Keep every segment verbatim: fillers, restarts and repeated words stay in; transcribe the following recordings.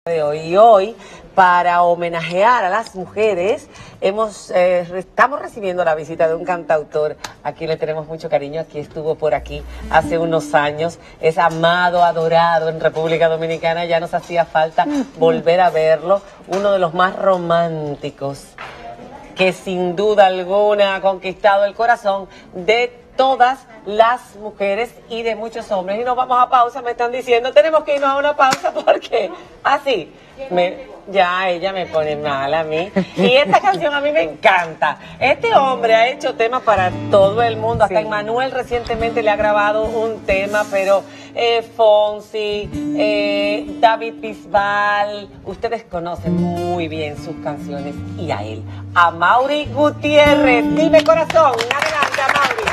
De hoy. Y hoy, para homenajear a las mujeres, hemos eh, estamos recibiendo la visita de un cantautor a quien le tenemos mucho cariño. Aquí estuvo por aquí hace unos años, es amado, adorado en República Dominicana. Ya nos hacía falta volver a verlo, uno de los más románticos que sin duda alguna ha conquistado el corazón de todas las mujeres y de muchos hombres. Y nos vamos a pausa, me están diciendo, tenemos que irnos a una pausa porque así, me, ya ella me pone mal a mí. Y esta canción a mí me encanta. Este hombre ha hecho temas para todo el mundo, hasta sí. Emmanuel recientemente le ha grabado un tema, pero eh, Fonsi, eh, David Bisbal, ustedes conocen muy bien sus canciones y a él, a Amaury Gutiérrez. Dime corazón, adelante Amaury.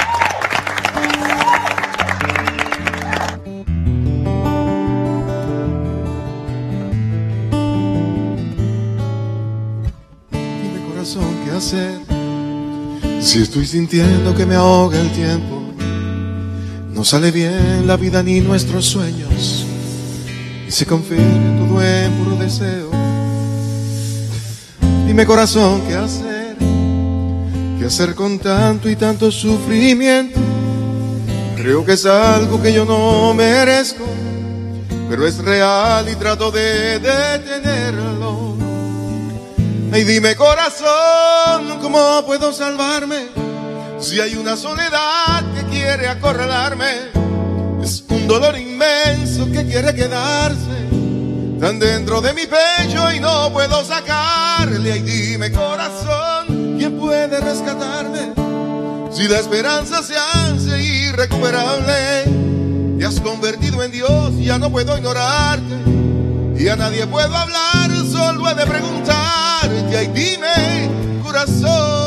Dime corazón, ¿qué hacer? Si estoy sintiendo que me ahoga el tiempo, no sale bien la vida ni nuestros sueños, y se convierte todo en puro deseo. Dime corazón, ¿qué hacer? ¿Qué hacer con tanto y tanto sufrimiento? Creo que es algo que yo no merezco, pero es real y trato de detenerlo. Ay, dime corazón, ¿cómo puedo salvarme? Si hay una soledad que quiere acorralarme, es un dolor inmenso que quiere quedarse tan dentro de mi pecho y no puedo sacarle. Ay, dime corazón, ¿quién puede rescatarme? Si la esperanza se hace irrecuperable, te has convertido en Dios, ya no puedo ignorarte, y a nadie puedo hablar, solo he de preguntarte. Ay, dime, corazón.